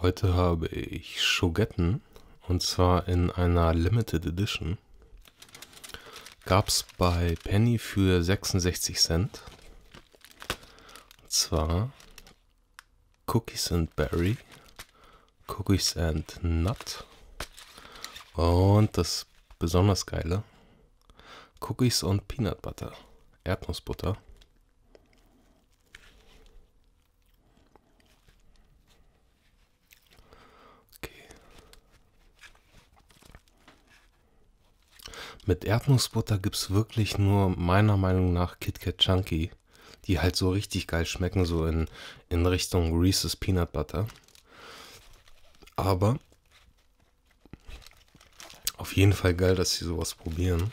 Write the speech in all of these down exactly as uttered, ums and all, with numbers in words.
Heute habe ich Schogetten und zwar in einer Limited Edition. Gab es bei Penny für sechsundsechzig Cent. Und zwar Cookies and Berry, Cookies and Nut und das besonders geile Cookies und Peanut Butter, Erdnussbutter. Mit Erdnussbutter gibt es wirklich nur meiner Meinung nach KitKat Chunky, die halt so richtig geil schmecken, so in, in Richtung Reese's Peanut Butter. Aber auf jeden Fall geil, dass sie sowas probieren.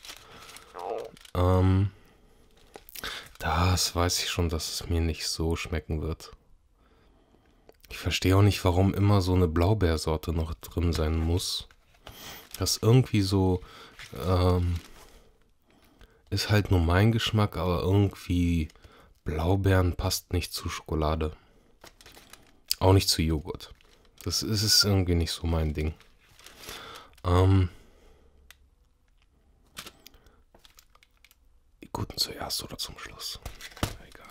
Ähm, das weiß ich schon, dass es mir nicht so schmecken wird. Ich verstehe auch nicht, warum immer so eine Blaubeersorte noch drin sein muss. Das irgendwie so ähm, ist halt nur mein Geschmack, aber irgendwie Blaubeeren passt nicht zu Schokolade. Auch nicht zu Joghurt. Das ist es irgendwie nicht so mein Ding. Ähm, die guten zuerst oder zum Schluss? Egal.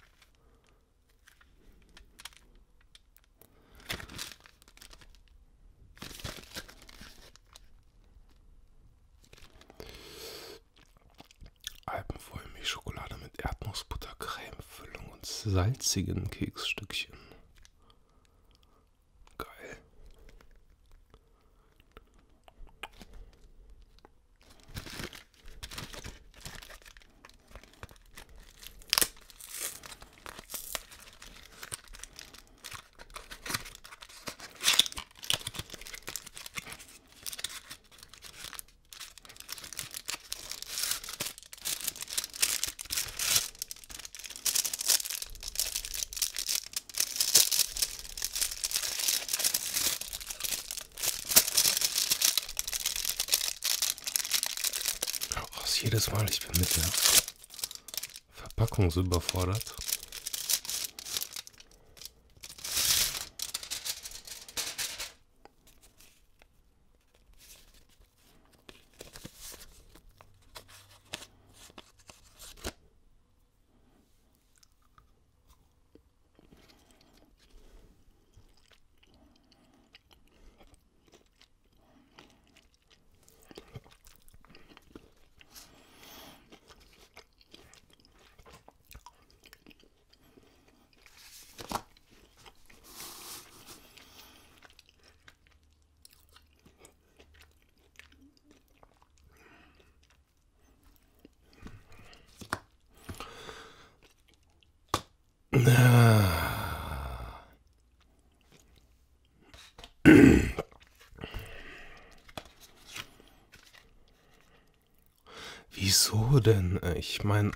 Alpenvollmilchschokolade mit Erdnussbutter, Cremefüllung und salzigen Keksstückchen. Geil. Jedes Mal, ich bin mit der Verpackung so überfordert. Wieso denn? Ich meine,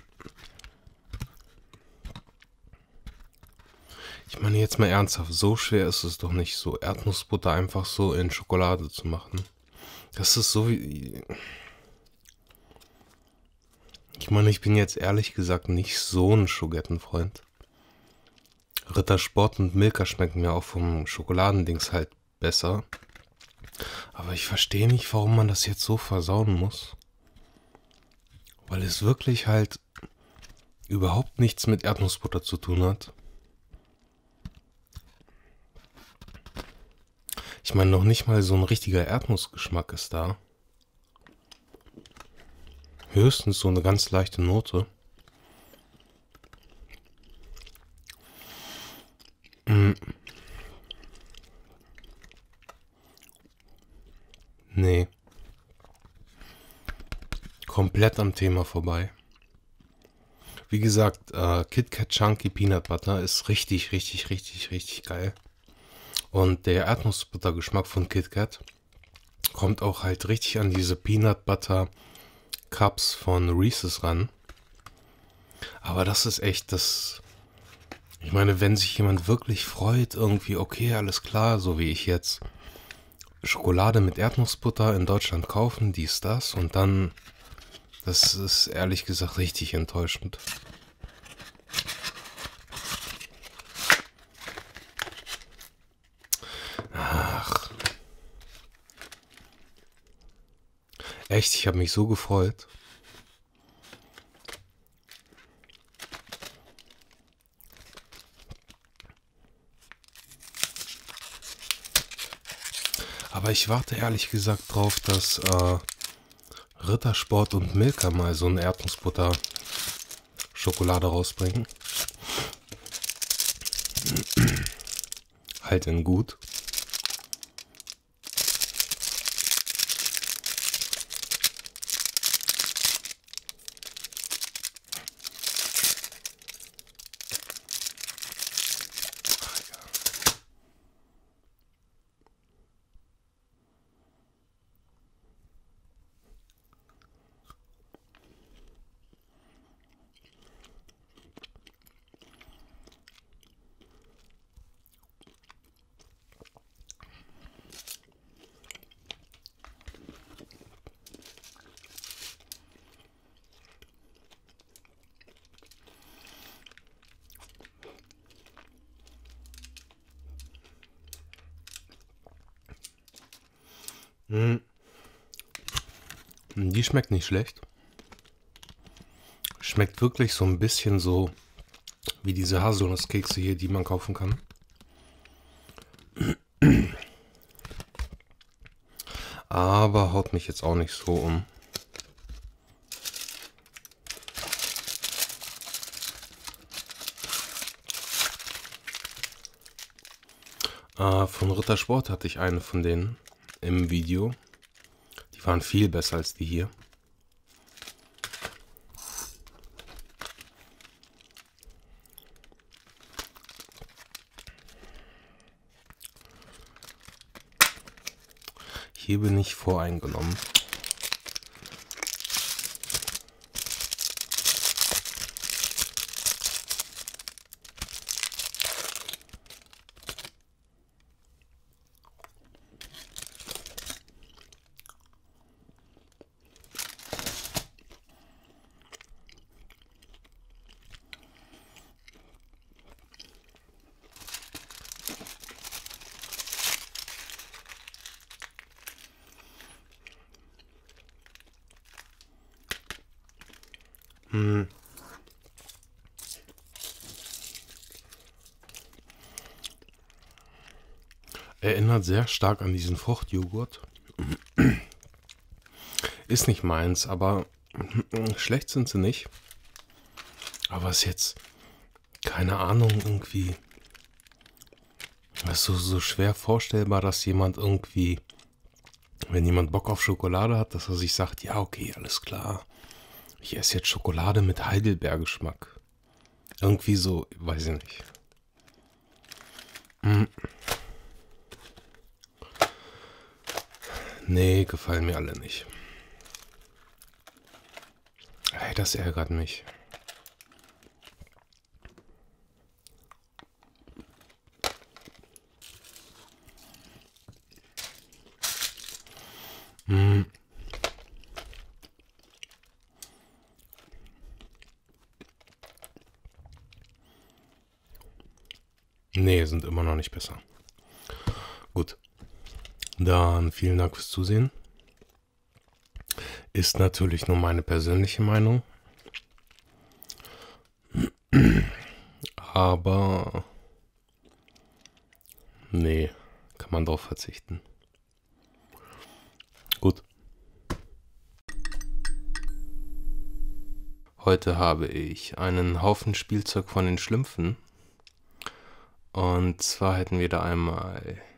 ich meine jetzt mal ernsthaft, so schwer ist es doch nicht, so Erdnussbutter einfach so in Schokolade zu machen. Das ist so wie... Ich meine, ich bin jetzt ehrlich gesagt nicht so ein Schogettenfreund. Rittersport und Milka schmecken mir auch vom Schokoladendings halt besser. Aber ich verstehe nicht, warum man das jetzt so versauen muss. Weil es wirklich halt überhaupt nichts mit Erdnussbutter zu tun hat. Ich meine, noch nicht mal so ein richtiger Erdnussgeschmack ist da. Höchstens so eine ganz leichte Note. Mm. Nee. Komplett am Thema vorbei. Wie gesagt, äh, KitKat Chunky Peanut Butter ist richtig, richtig, richtig, richtig geil. Und der Erdnussbuttergeschmack von KitKat kommt auch halt richtig an diese Peanut Butter Cups von Reese's ran. Aber das ist echt das... Ich meine, wenn sich jemand wirklich freut, irgendwie, okay, alles klar, so wie ich jetzt, Schokolade mit Erdnussbutter in Deutschland kaufen, dies, das, und dann... Das ist ehrlich gesagt richtig enttäuschend. Echt, ich habe mich so gefreut. Aber ich warte ehrlich gesagt drauf, dass äh, Rittersport und Milka mal so eine Erdnussbutter-Schokolade rausbringen. Halt in gut. Mm. Die schmeckt nicht schlecht. Schmeckt wirklich so ein bisschen so wie diese Haselnusskekse hier, die man kaufen kann. Aber haut mich jetzt auch nicht so um. Äh, von Rittersport hatte ich eine von denen im Video. Die waren viel besser als die hier. Hier bin ich voreingenommen. Hm. Erinnert sehr stark an diesen Fruchtjoghurt. Ist nicht meins, aber schlecht sind sie nicht. Aber ist jetzt, keine Ahnung, irgendwie. Es ist so, so schwer vorstellbar, dass jemand irgendwie, wenn jemand Bock auf Schokolade hat, dass er sich sagt, ja, okay, alles klar. Ich esse jetzt Schokolade mit Heidelbeergeschmack. Irgendwie so, weiß ich nicht. Hm. Nee, gefallen mir alle nicht. Ey, das ärgert mich. Hm. Nee, sind immer noch nicht besser. Gut. Dann vielen Dank fürs Zusehen. Ist natürlich nur meine persönliche Meinung. Aber nee, kann man drauf verzichten. Gut. Heute habe ich einen Haufen Spielzeug von den Schlümpfen. Und zwar hätten wir da einmal